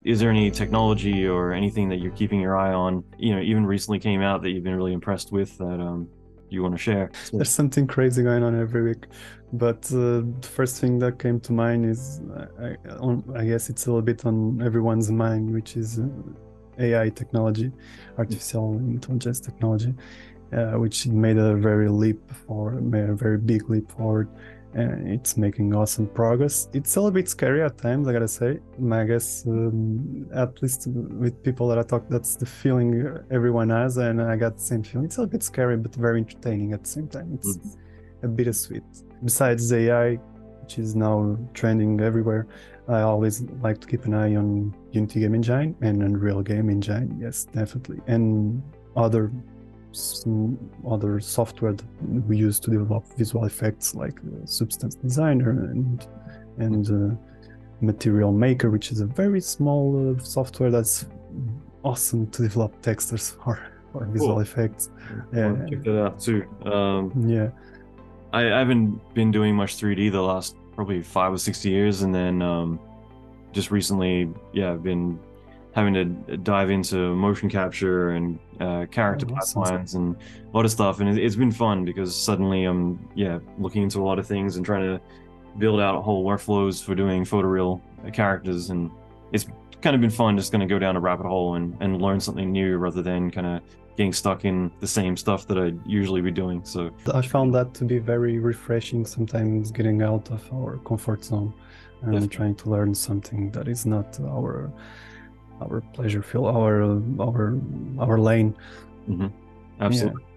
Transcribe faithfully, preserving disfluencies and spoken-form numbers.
Is there any technology or anything that you're keeping your eye on, you know, even recently came out that you've been really impressed with that um, you want to share? So, There's something crazy going on every week, but uh, the first thing that came to mind is I, I, on, I guess it's a little bit on everyone's mind, which is uh, A I technology, artificial intelligence technology, uh, which made a very leap forward, made a very big leap forward, and it's making awesome progress. It's a little bit scary at times, I gotta say. I guess um, at least with people that I talk, that's the feeling everyone has, and I got the same feeling. It's a little bit scary, but very entertaining at the same time. It's mm, a bittersweet. Besides A I, which is now trending everywhere, I always like to keep an eye on Unity Game Engine and Unreal Game Engine. Yes, definitely, and other some other software that we use to develop visual effects like uh, Substance Designer and and uh, Material Maker, which is a very small uh, software that's awesome to develop textures or, or visual cool. effects. I Uh, want to check that out too. Um, yeah, I, I haven't been doing much three D the last probably five or six years, and then um, just recently, yeah, I've been having to dive into motion capture and uh, character oh, awesome. pipelines and a lot of stuff, and it, it's been fun because suddenly I'm, yeah, looking into a lot of things and trying to build out whole workflows for doing photoreal characters, and it's kind of been fun just going to go down a rabbit hole and, and learn something new rather than kind of getting stuck in the same stuff that I'd usually be doing. So, I found that to be very refreshing, sometimes getting out of our comfort zone and definitely. trying to learn something that is not our our pleasure field, our our our lane. Hmm. Yeah. Absolutely.